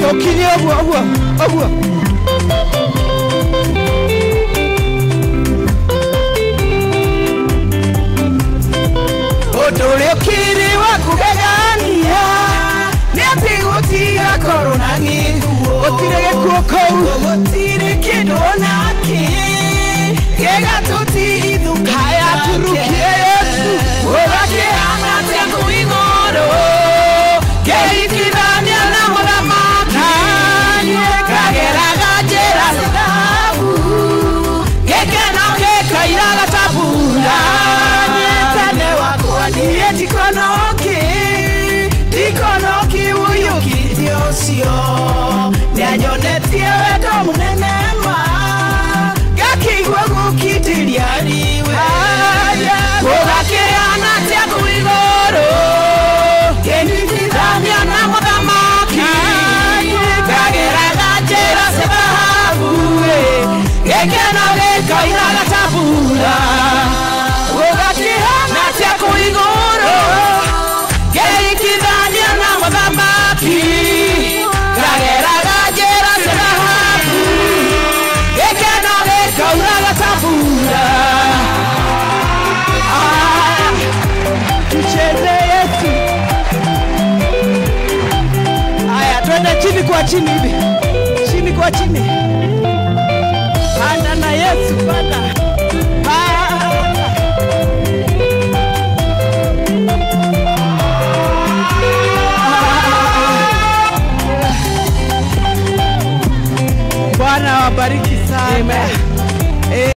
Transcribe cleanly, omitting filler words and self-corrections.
Ukini ogwa Odole ukini wakugegania Niati gutira korona ngigu Otire gekuoko Otire kindu onaki Gega tuti ithuka Haya turukie Yesu Urake anatia kuigoro Geikithania na muthamaki Kageraga njĩra cithabu Gĩkeno gĩkairaga ta mbura Nyitane wakwa niĩ ndikonoki ũiyũkithie ũcio Nĩanyonetie wendo mũnene ma Ngakĩigua gũkindĩria riwe Gũgakĩana tia kũigũrũ Ngĩnyitithania na mũthamaki Kageraga njĩra cithabu Gĩkeno gĩkairaga ta mbura Gũgakĩana tia kũigũrũ Ngĩnyitithania na mũthamaki Kageraga njĩra cithabu Gĩkeno gĩkairaga ta mbura Tucheze Yesu Aya twende chini kwa chini hivi Chini kwa chini Panda na Yesu panda Bwana wabariki sana. Amen.